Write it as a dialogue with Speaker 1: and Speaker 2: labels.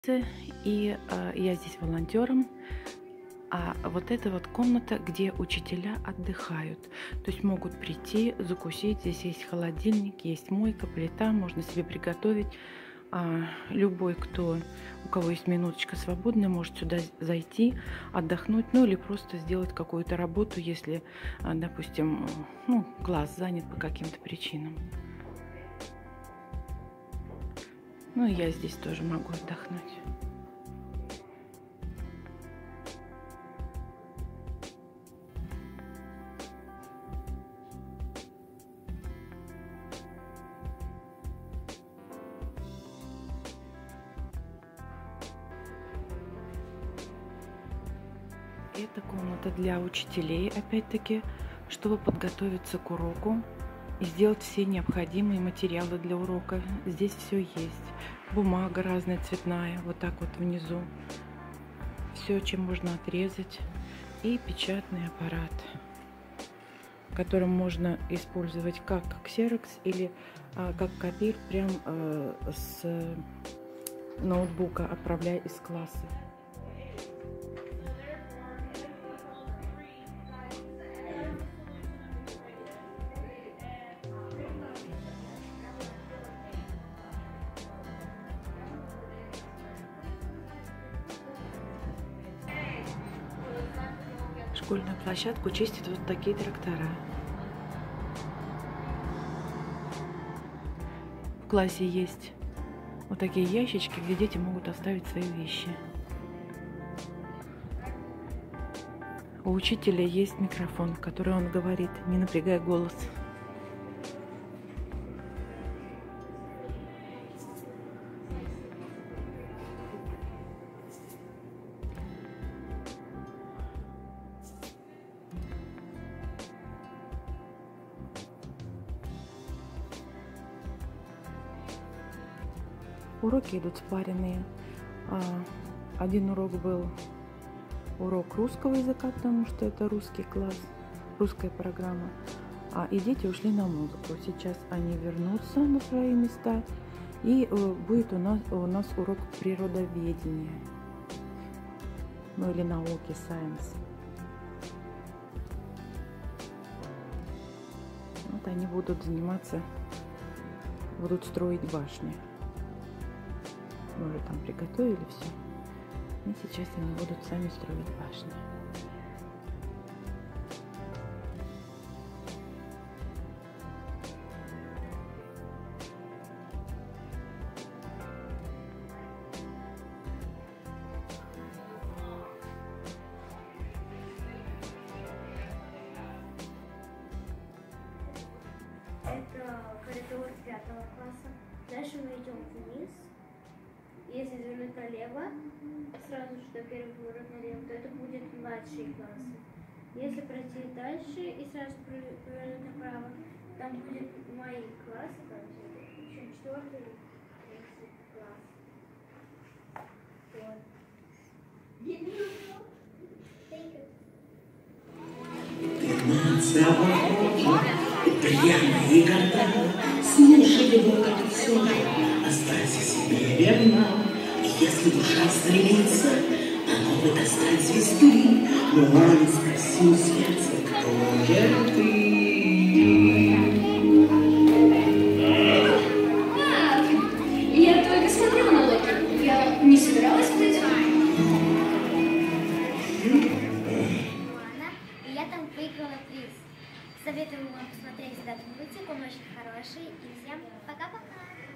Speaker 1: И я здесь волонтером. А вот это вот комната, где учителя отдыхают. То есть могут прийти, закусить. Здесь есть холодильник, есть мойка, плита, можно себе приготовить. Любой, у кого есть минуточка свободная, может сюда зайти, отдохнуть, ну или просто сделать какую-то работу, если, допустим, глаз занят по каким-то причинам. Ну и я здесь тоже могу отдохнуть. Это комната для учителей, опять-таки, чтобы подготовиться к уроку и сделать все необходимые материалы для урока. Здесь все есть. Бумага разная, цветная, вот так вот внизу. Все, чем можно отрезать. И печатный аппарат, которым можно использовать как ксерокс или как копир прям с ноутбука, отправляя из класса. Школьную площадку чистят вот такие трактора. В классе есть вот такие ящички, где дети могут оставить свои вещи. У учителя есть микрофон, в который он говорит, не напрягая голос. Уроки идут спаренные. Один урок был урок русского языка, потому что это русский класс, русская программа. И дети ушли на музыку. Сейчас они вернутся на свои места. И будет у нас урок природоведения. Ну или науки, science. Вот они будут заниматься, будут строить башни. Мы уже там приготовили все. И сейчас они будут сами строить башни.
Speaker 2: Это коридор 5 класса. Дальше мы идем вниз. Если завернуть налево, сразу же до первого поворота налево, то это будет младшие классы. Если пройти дальше и сразу повернуть направо, там будет мои классы, еще 4-й, 3-й класс.
Speaker 3: Прямо и горда, слушай его как все, останься себе верна. И если душа стремится на новый достать звезды, но спроси у сердца, кто же ты?
Speaker 4: Я только смотрела на уроки, я не собиралась быть.
Speaker 2: И я там выиграла приз. Советую вам посмотреть этот мультик, он очень хороший. И всем пока-пока!